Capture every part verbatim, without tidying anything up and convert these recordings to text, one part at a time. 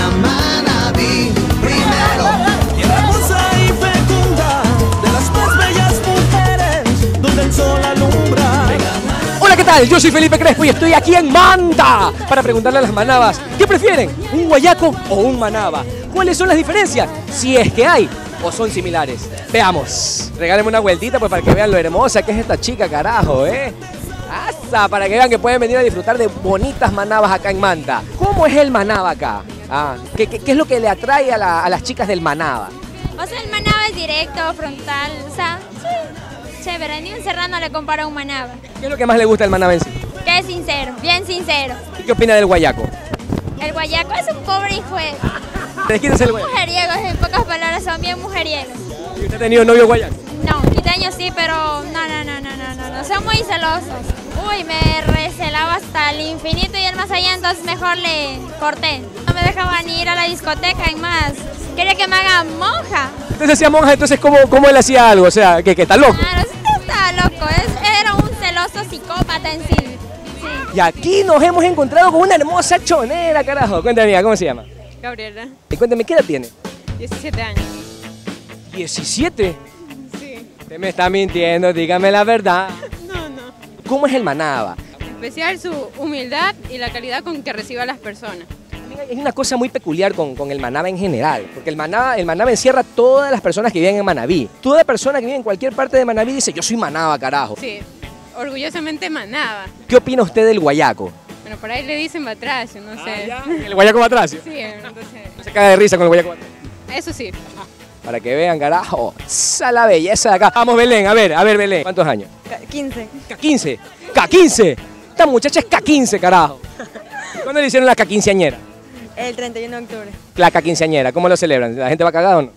Manabí primero. Tierra hermosa y fecunda de las más bellas mujeres, donde el sol alumbra. Hola, ¿qué tal? Yo soy Felipe Crespo y estoy aquí en Manta para preguntarle a las manabas, ¿qué prefieren? ¿Un guayaco o un manaba? ¿Cuáles son las diferencias? Si es que hay o son similares. Veamos. Regálenme una vueltita pues para que vean lo hermosa que es esta chica, carajo, ¿eh? ¡Asa! Para que vean que pueden venir a disfrutar de bonitas manabas acá en Manta. ¿Cómo es el manaba acá? Ah, ¿qué, qué, qué es lo que le atrae a, la, a las chicas del manaba? O sea, el manaba es directo, frontal, o sea, sí, chévere. Ni un serrano le compara a un manaba. ¿Qué es lo que más le gusta del manaba en sí? Que es sincero, bien sincero. ¿Y qué opina del guayaco? El guayaco es un pobre hijo de... ¿De quién es el guayaco? Mujeriegos, en pocas palabras, son bien mujeriegos. ¿Y usted ha tenido novio guayaco? No, quiteños sí, pero no, no, no, no, no, no, no, son muy celosos. Uy, me recelaba hasta el infinito y el más allá, entonces mejor le corté. No me dejaban ni ir a la discoteca, en más. Quería que me haga monja. Entonces hacía monja, entonces ¿cómo, cómo él hacía algo? O sea, que, que está loco. Claro, sí está loco, es, era un celoso psicópata en sí. Sí. Y aquí nos hemos encontrado con una hermosa chonera, carajo. Cuéntame, amiga, ¿cómo se llama? Gabriela, Y cuéntame, ¿qué edad tiene? diecisiete años. ¿diecisiete? Sí. Usted me está mintiendo, dígame la verdad. No, no. ¿Cómo es el manaba? Especial su humildad y la calidad con que recibe a las personas. Amiga, es una cosa muy peculiar con, con el manaba en general, porque el manaba, el manaba encierra a todas las personas que viven en Manabí. Toda persona que vive en cualquier parte de Manabí dice, yo soy manaba, carajo. Sí, orgullosamente manaba. ¿Qué opina usted del guayaco? Bueno, por ahí le dicen batracio, no sé. ¿El guayaco batracio? Sí, entonces, No se cae de risa con el guayaco batracio. eso sí. Para que vean, carajo, esa la belleza de acá. Vamos, Belén, a ver, a ver, Belén. ¿Cuántos años? quince. K quince. K quince. Esta muchacha es K quince, carajo. ¿Cuándo le hicieron la K quinceañera? El treinta y uno de octubre. La K quinceañera, ¿cómo lo celebran? ¿La gente va cagada o no?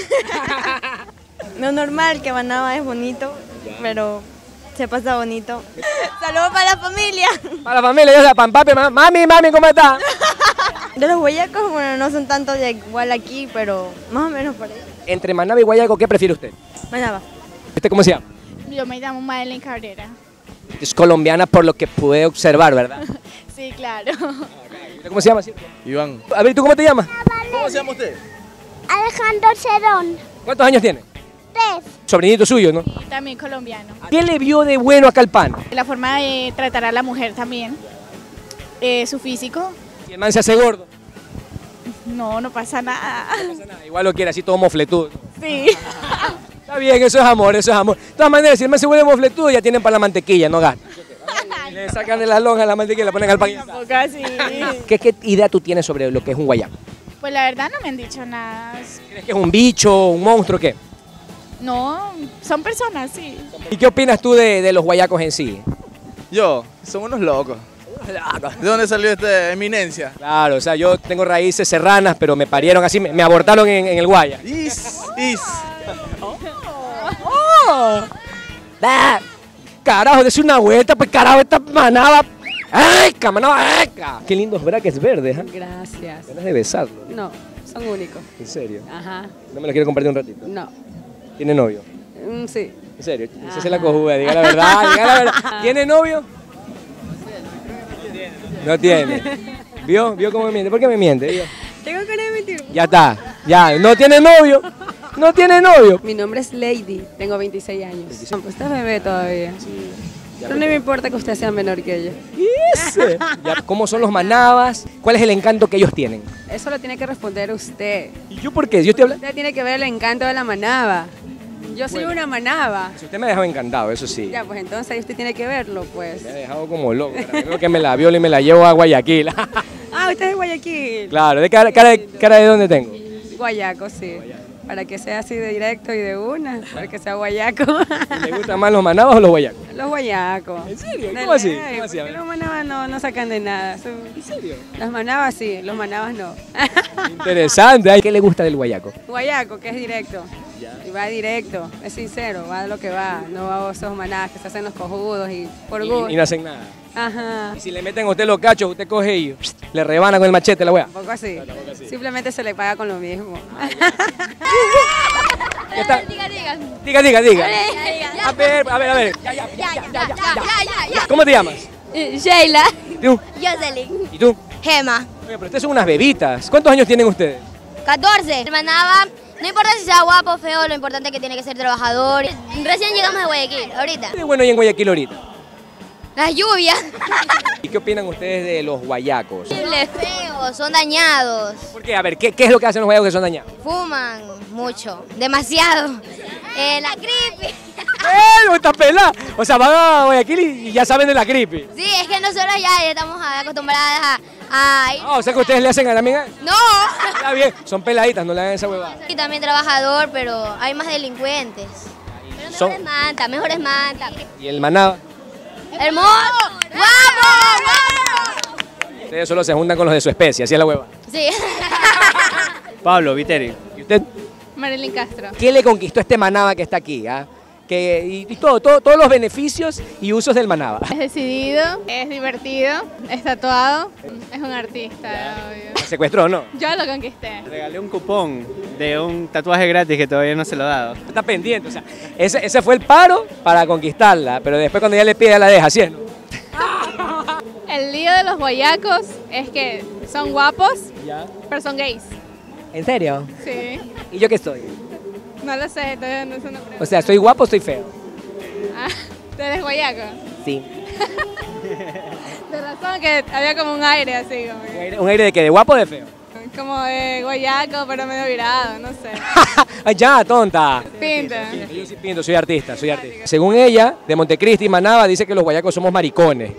No normal, que manaba es bonito, pero se pasa bonito. Saludos para la familia. Para la familia, ya sea, pan, papi, mam- mami, mami, ¿cómo está? De los guayacos, bueno, no son tanto de igual aquí, pero más o menos por ahí. Entre manaba y guayaco, ¿qué prefiere usted? Manaba. ¿Usted cómo se llama? Yo me llamo Madeleine Cabrera. Es colombiana por lo que pude observar, ¿verdad? Sí, claro. ¿Usted cómo se llama? ¿Cierto? Iván. A ver, ¿tú cómo te llamas? ¿Cómo se llama usted? Alejandro Cerón, ¿Cuántos años tiene? tres. Sobrinito suyo, ¿no? Y también colombiano. ¿Qué le vio de bueno acá al pan? La forma de tratar a la mujer también. Eh, su físico. Si el man se hace gordo, No, no pasa nada. no pasa nada, igual lo quiere así todo mofletudo. Sí. Está bien, eso es amor, eso es amor. De todas maneras, si el man se vuelve mofletudo, ya tienen para la mantequilla, no gastan. Le sacan de la lonja la mantequilla y la ponen al pan. Tampoco así. ¿Qué, ¿Qué idea tú tienes sobre lo que es un guayaco? Pues la verdad no me han dicho nada. ¿Crees que es un bicho, un monstruo, qué? No, son personas, sí. ¿Y qué opinas tú de, de los guayacos en sí? Yo, son unos locos. ¿De dónde salió esta eminencia? Claro, o sea, yo tengo raíces serranas, pero me parieron así, me, me abortaron en, en el Guaya. Is, is. ¡Ah! Carajo, dése una vuelta, pues carajo, esta manaba. ¡Ay, manaba! ¡Ay! Qué lindos braques verdes, ¿eh? Gracias. Ganas de besarlo. No, son únicos. En serio. Ajá, ¿No me lo quiere compartir un ratito? no. ¿Tiene novio? Mm, sí. En serio. Esa es la cojuda, diga la verdad, diga la verdad. ¿Tiene novio? No tiene. ¿Vio? ¿Vio cómo me miente? ¿Por qué me miente? Diga. Tengo cara de mentir. Ya está. Ya, no tiene novio. No tiene novio. Mi nombre es Lady, tengo veintiséis años. No, pues usted es bebé todavía. Pero no me importa que usted sea menor que yo. Ese. Ya, ¿cómo son los manabas? ¿Cuál es el encanto que ellos tienen? Eso lo tiene que responder usted. ¿Y yo por qué? Yo estoy hablando. Usted tiene que ver el encanto de la manaba. Yo soy Bueno. una manaba. Si usted me ha dejado encantado, eso sí. Ya, pues entonces ahí usted tiene que verlo, pues. Me ha dejado como loco. Creo que me la viola y me la llevo a Guayaquil. Ah, usted es de Guayaquil. Claro, ¿de cara, cara, de, cara de dónde tengo? Guayaco, sí. Para que sea así de directo y de una, para que sea guayaco. ¿Le gustan más los manabas o los guayacos? Los guayacos. ¿En serio? De ¿Cómo así? ley, ¿Cómo así? A porque ver. los manabas no, no sacan de nada. Son- ¿En serio? Las manabas sí, los manabas no. Interesante. Ay, ¿qué le gusta del guayaco? Guayaco, que es directo. Y va directo, es sincero, va de lo que va. No va a esos manabas que se hacen los cojudos y por Y, gusto. y no hacen nada. Ajá. Y si le meten a usted los cachos, usted coge y le rebana con el machete la wea. Tampoco así. Simplemente se le paga con lo mismo. ¿Qué está? Diga, diga. Diga, diga, diga. diga. A ver, a ver, a ver. Ya, ya, Ya, ya, ya, ya, ya, ya. ¿Cómo te llamas? Sheila. ¿Tú? Jocelyn. ¿Y tú? Gema. Oye, pero ustedes son unas bebitas. ¿Cuántos años tienen ustedes? catorce. Manaba, no importa si sea guapo o feo, lo importante es que tiene que ser trabajador. Recién llegamos de Guayaquil, ahorita. ¿Qué bueno hay en Guayaquil ahorita? Las lluvias. ¿Y qué opinan ustedes de los guayacos? Feos, son dañados. ¿Por qué? A ver, ¿qué, qué es lo que hacen los guayacos que son dañados? Fuman mucho, demasiado. Eh, la creepy. ¡Eh! ¡Está pelada! O sea, van a Guayaquil y ya saben de la creepy. Sí, es que nosotros ya estamos acostumbradas a, a ir. Ah, o sea que ustedes le hacen a la amiga. No. Está bien, son peladitas, no le hagan esa huevada. Y también trabajador, pero hay más delincuentes. Pero mejor Son- es Manta, mejor es Manta. ¿Y el manaba? ¡Hermoso! ¡Guapo! ¡Guapo! Ustedes solo se juntan con los de su especie, así es la hueva. Sí. Pablo Viteri. ¿Y usted? Marilyn Castro. ¿Qué le conquistó este manaba que está aquí? ah? Que, y, y todo, todo, todos los beneficios y usos del manaba. Es decidido, es divertido, es tatuado, es un artista, obvio. ¿Secuestró no? Yo lo conquisté. Regalé un cupón de un tatuaje gratis que todavía no se lo he dado. Está pendiente, o sea, ese, ese fue el paro para conquistarla, pero después cuando ya le pide ya la deja, ¿sí o no? El lío de los guayacos es que son guapos, pero son gays. ¿En serio? Sí. ¿Y yo qué soy? No lo sé, todavía no es una pregunta. O sea, ¿soy guapo o soy feo? Ah, ¿tú eres guayaco? Sí. De razón que había como un aire así, como, ¿Un que- aire, un aire de qué? ¿De guapo o de feo? como de guayaco, pero medio virado, no sé. ¡Ay, ya, tonta! Pinta. Yo sí pinto, soy artista, soy artista. Según ella, de Montecristi, Manaba, dice que los guayacos somos maricones.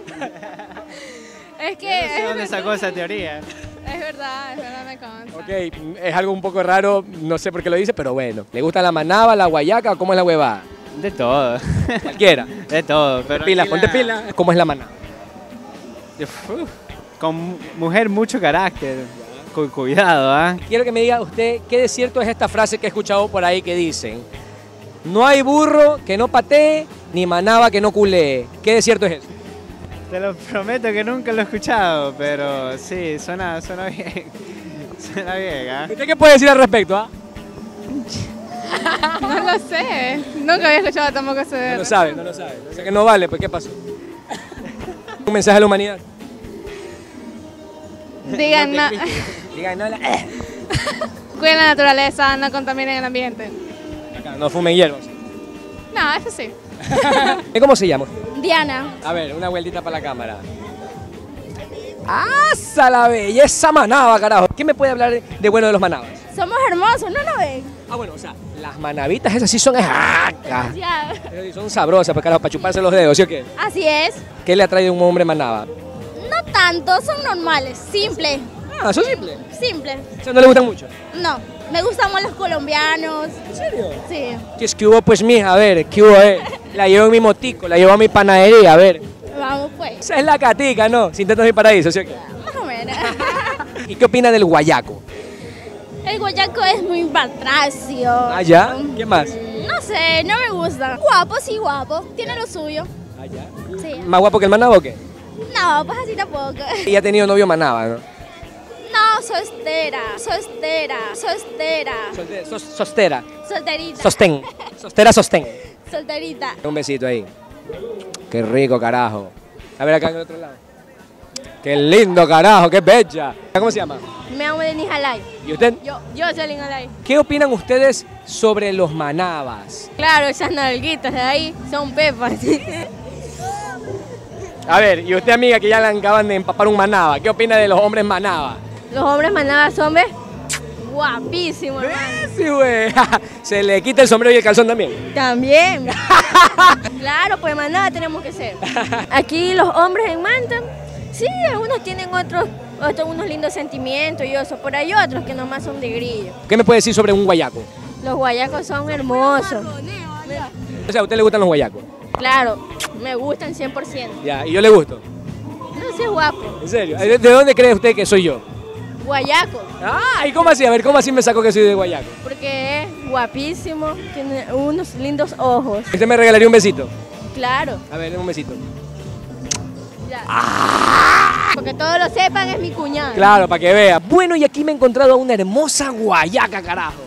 Es que No sé es, dónde sacó esa teoría. es verdad, es verdad, me consta. Ok, es algo un poco raro, no sé por qué lo dice, pero bueno. ¿Le gusta la manaba, la guayaca o cómo es la huevada? De todo. Cualquiera. De todo. Pero Pilas, aquí ponte la- pila. ¿Cómo es la manaba? Uf, con mujer mucho carácter. Con cuidado, ¿ah? Quiero que me diga usted qué de cierto es esta frase que he escuchado por ahí que dicen: no hay burro que no patee, ni manaba que no culee. ¿Qué de cierto es eso? Te lo prometo que nunca lo he escuchado, pero sí, suena, suena bien. Suena bien, ¿ah? ¿Usted qué puede decir al respecto? ah? No lo sé, nunca había escuchado tampoco eso de No lo sabe, no lo sabe. O sea que no vale, pues ¿qué pasó? Un mensaje a la humanidad. Digan, no, Digan, no, la... cuiden la naturaleza, no contaminen el ambiente. Acá, no fumen hierbas. No, eso sí. ¿Cómo se llama? Diana. A ver, una vueltita para la cámara. ¡Asa la belleza manaba, carajo! ¿Qué me puede hablar de bueno de los manabas? Somos hermosos, ¿no lo ven? Ah, bueno, o sea, las manavitas esas sí son esacas. Ya. Esas sí son sabrosas, pues carajo, para chuparse los dedos, ¿sí o qué? Así es. ¿Qué le atrae de un hombre manaba? No tanto, son normales, simple, Ah, son simples. simple. O sea, no le gustan mucho. No, me gustan más los colombianos. ¿En serio? Sí. ¿Qué es que hubo, pues, mija? A ver, ¿qué hubo, eh? La llevo en mi motico, la llevo a mi panadería, a ver. Vamos pues. Esa es la catica, ¿no? Sin tantos mi paraíso, ¿sí o qué? Más o menos. ¿Y qué opina del guayaco? El guayaco es muy patracio. ¿Ah, ya? ¿Qué más? No sé, no me gusta. Guapo, sí, guapo. Tiene lo suyo. ¿Ah, ya? Sí. ¿Más guapo que el manaba o qué? No, pues así tampoco. Y ha tenido novio manaba, ¿no? No, soltera, soltera, soltera. Solte- sos- Sostera. Solterita. Sostén. Sostera, sostén. Solterita. Un besito ahí. Qué rico, carajo. A ver acá en el otro lado. Qué lindo, carajo, qué bella. ¿Cómo se llama? Me llamo Denis Alay. ¿Y usted? Yo, yo soy Lin Alay. ¿Qué opinan ustedes sobre los manabas? Claro, esas nalguitas de ahí son pepas. A ver, y usted, amiga, que ya le acaban de empapar un manaba, ¿qué opina de los hombres manaba? Los hombres manabas hombres guapísimos, hermano. Sí, güey. Se le quita el sombrero y el calzón también. También. Claro, pues manada tenemos que ser. Aquí los hombres en Manta, sí, algunos tienen otros, otros unos lindos sentimientos y eso, pero hay otros que nomás son de grillo. ¿Qué me puede decir sobre un guayaco? Los guayacos son hermosos. O sea, ¿a usted le gustan los guayacos? Claro, me gustan cien por ciento. Ya, ¿y yo le gusto? No sé, guapo. ¿En serio? ¿De de dónde cree usted que soy yo? Guayaco, Ah, ¿y cómo así? A ver, ¿cómo así me sacó que soy de guayaco? porque es guapísimo, tiene unos lindos ojos. ¿Usted me regalaría un besito? Claro, A ver, un besito. ya. Porque todos lo sepan, es mi cuñado. Claro, para que vea. Bueno, y aquí me he encontrado a una hermosa guayaca, carajo.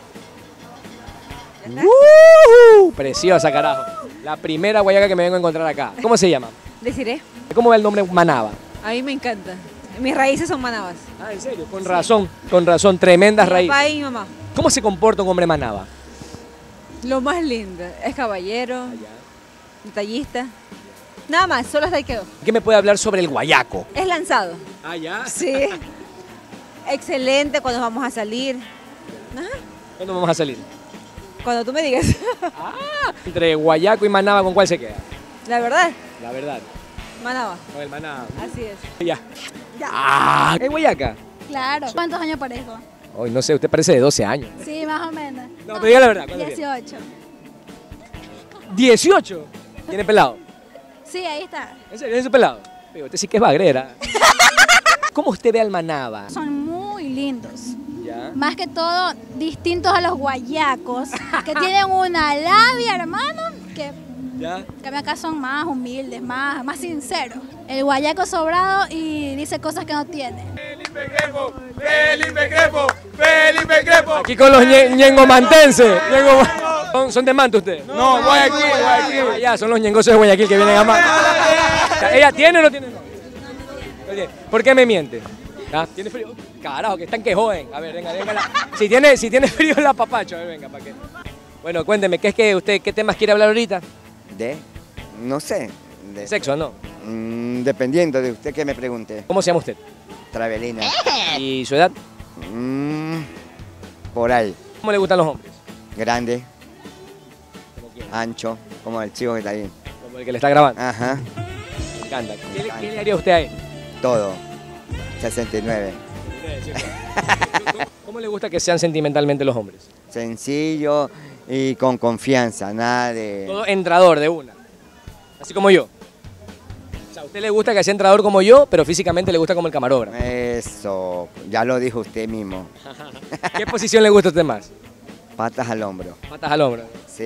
¡Uh! Preciosa, carajo. La primera guayaca que me vengo a encontrar acá. ¿Cómo se llama? Deciré, ¿Cómo va el nombre Manaba? a mí me encanta. Mis raíces son manabas. Ah, ¿en serio? Con razón, con razón, tremendas Mi raíces. papá y mi mamá. ¿Cómo se comporta un hombre manaba? Lo más lindo. Es caballero, detallista. Nada más, solo hasta ahí quedó. ¿Qué me puede hablar sobre el guayaco? Es lanzado. Ah, ya. Sí. Excelente cuando vamos a salir. Ajá. ¿Cuándo vamos a salir? Cuando tú me digas. Entre guayaco y manaba, ¿con cuál se queda? La verdad, La verdad. manaba. Con el manaba. Así es. Ya. Ah, ¿es guayaca? Claro. ¿Cuántos años parezco? Hoy no sé, usted parece de doce años. Sí, más o menos. No, pero diga la verdad. ¿cuánto tiene? dieciocho. ¿dieciocho? ¿Tiene pelado? Sí, ahí está. ¿En serio? ¿Es su pelado? Pero usted sí que es bagrera. ¿Cómo usted ve al manaba? Son muy lindos. ¿Ya? Más que todo, distintos a los guayacos, que tienen una labia, hermano, que, ¿Ya? que acá son más humildes, más, más sinceros. El guayaco sobrado y dice cosas que no tiene. Felipe Crepo, Felipe Crepo, Felipe Crepo. Aquí con los ñe- ñengomantenses. Ñengo- ¿Son, ¿Son de Manta ustedes? No, Guayaquil, Guayaquil. Ah, ya, son los ñengosos de Guayaquil que vienen a Manta. ¿Ella tiene o no tiene novio? Oye, ¿por qué me miente? ¿Ah? ¿Tiene frío? Carajo, que están que joden. A ver, venga, venga. La... Si, tiene, si tiene frío la papacho, a ver, venga, ¿para qué? Bueno, cuénteme, ¿qué es que usted, qué temas quiere hablar ahorita? De, no sé. De Sexo, ¿no? Mm, dependiendo de usted que me pregunte. ¿Cómo se llama usted? Travelina. ¿Y su edad? Mm, por ahí. ¿Cómo le gustan los hombres? Grande. Ancho, como el chico que está ahí. Como el que le está grabando. Ajá, Me encanta. ¿Qué, le- qué le haría usted a él? todo. sesenta y nueve. ¿Cómo le gusta que sean sentimentalmente los hombres? Sencillo y con confianza, nada de... Todo entrador de una. Así como yo. O sea, a usted le gusta que sea entrador como yo, pero físicamente le gusta como el camarógrafo. Eso, ya lo dijo usted mismo. ¿Qué posición le gusta a usted más? Patas al hombro. Patas al hombro. Sí.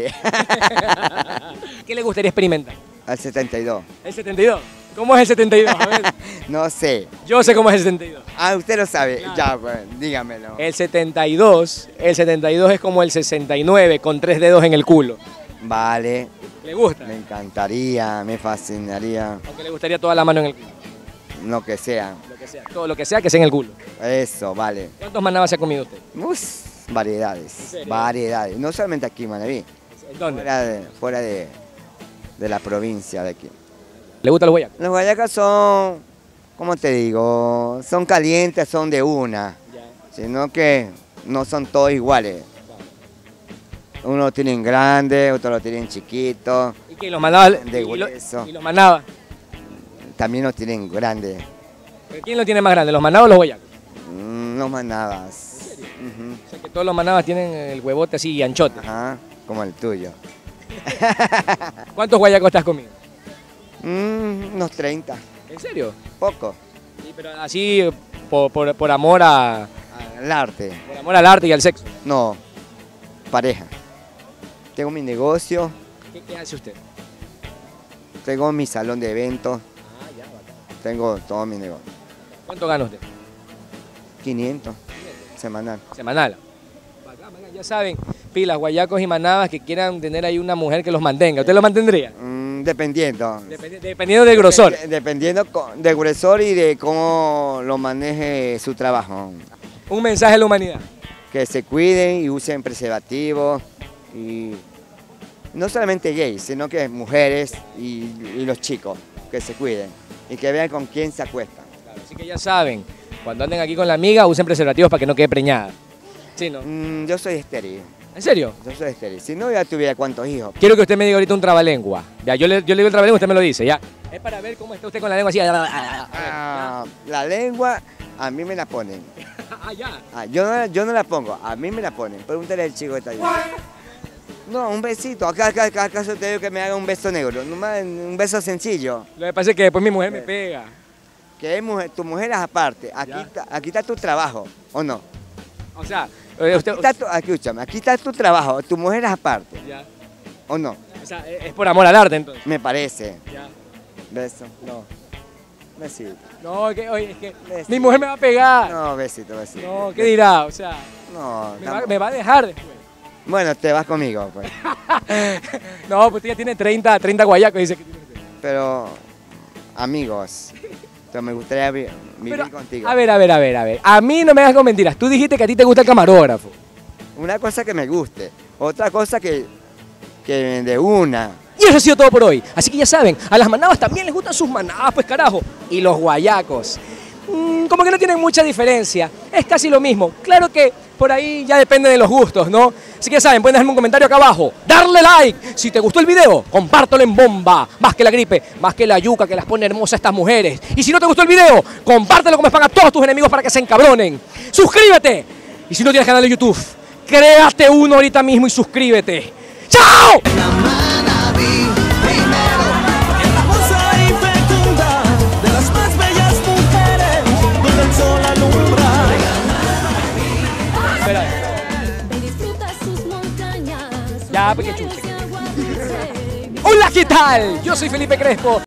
¿Qué le gustaría experimentar? Al setenta y dos. ¿El setenta y dos? ¿Cómo es el setenta y dos? A ver. No sé. Yo sé cómo es el setenta y dos. Ah, usted lo sabe. Claro. Ya, pues, dígamelo. El setenta y dos, el setenta y dos es como el sesenta y nueve con tres dedos en el culo. Vale. ¿Le gusta? Me encantaría, me fascinaría. Aunque le gustaría toda la mano en el culo. Lo que sea. Lo que sea. Todo lo que sea que sea en el culo. Eso, vale. ¿Cuántos manabas se ha comido usted? Uf, variedades. serio? Variedades. No solamente aquí en Manaví. ¿Dónde? Fuera de, fuera de, de la provincia de aquí. ¿Le gustan los guayacos? Los guayacas son, ¿cómo te digo? Son calientes, son de una. Sino que no son todos iguales. Uno lo tienen grande, otro lo tienen chiquito. ¿Y qué? ¿Los manaba? De y, lo- hueso. y los manaba? También los tienen grandes. ¿Pero quién lo tiene más grande, los manabas o los guayacos? Mm, los manabas. Ujú. O sea que todos los manabas tienen el huevote así anchote. Ajá, como el tuyo. ¿Cuántos guayacos estás comiendo? Mm, unos treinta. ¿En serio? Poco. Sí, pero así por, por- por amor a, Al arte. por amor al arte y al sexo. No, pareja. Tengo mi negocio, ¿Qué, qué hace usted? tengo mi salón de eventos, Ah, ya, bacán. tengo todo mi negocio. ¿Cuánto gana usted? quinientos semanal. Semanal. Bacán, bacán. Ya saben, pilas, guayacos y manabas que quieran tener ahí una mujer que los mantenga. ¿Usted los mantendría? Mm, dependiendo. Dependi- dependiendo del grosor. Dep- Dependiendo co- del grosor y de cómo lo maneje su trabajo. Un mensaje a la humanidad. Que se cuiden y usen preservativos. Y no solamente gays, sino que mujeres y, y los chicos. Que se cuiden. Y que vean con quién se acuestan. Claro, así que ya saben, cuando anden aquí con la amiga, usen preservativos para que no quede preñada. Sí, ¿no? Mm, yo soy estéril. ¿En serio? Yo soy estéril. Si no, ya tuviera cuántos hijos. Quiero que usted me diga ahorita un trabalengua. Ya, yo le, yo le digo el trabalengua, usted me lo dice, ya. Es para ver cómo está usted con la lengua así. Ah, la lengua a mí me la ponen. Ah, ya. Ah, yo, no, la- yo no la pongo, a mí me la ponen. Pregúntale al chico que está ahí. No, un besito. Acá, acá, acá, acaso te digo que me haga un beso negro. Nomás un beso sencillo. Lo que pasa es que después mi mujer me pega. Que es mujer, tu mujer es aparte. Aquí está, aquí está tu trabajo, ¿o no? O sea, eh, usted... Aquí está tu, aquí, escúchame, aquí está tu trabajo. Tu mujer es aparte, Ya. ¿o no? O sea, es es por amor al arte, entonces. Me parece. Ya. Beso. No. Besito. No, que, oye, es que Besito. mi mujer me va a pegar. No, besito, besito. No, ¿qué dirá? O sea, No, me va, tampoco. me va a dejar después. Bueno, te vas conmigo, pues. No, pues usted ya tiene treinta, treinta guayacos, dice que tiene usted. Pero, amigos, gusto, me gustaría vi- vivir Pero, contigo. A ver, a ver, a ver, a ver. A mí no me hagas con mentiras. Tú dijiste que a ti te gusta el camarógrafo. Una cosa que me guste, otra cosa que, que de una. Y eso ha sido todo por hoy. Así que ya saben, a las manabas también les gustan sus manabas, pues carajo. Y los guayacos. Mm, como que no tienen mucha diferencia. Es casi lo mismo. Claro que por ahí ya depende de los gustos, ¿no? Así que ya saben, pueden dejarme un comentario acá abajo. Darle like. Si te gustó el video, compártelo en bomba. Más que la gripe, más que la yuca que las pone hermosas estas mujeres. Y si no te gustó el video, compártelo como spam a todos tus enemigos para que se encabronen. Suscríbete. Y si no tienes canal de YouTube, créate uno ahorita mismo y suscríbete. ¡Chao! Hermosa y fecunda, de las más bellas mujeres, donde el sol alumbra. Espera. Ya, porque chuche. Hola, ¿qué tal? Yo soy Felipe Crespo.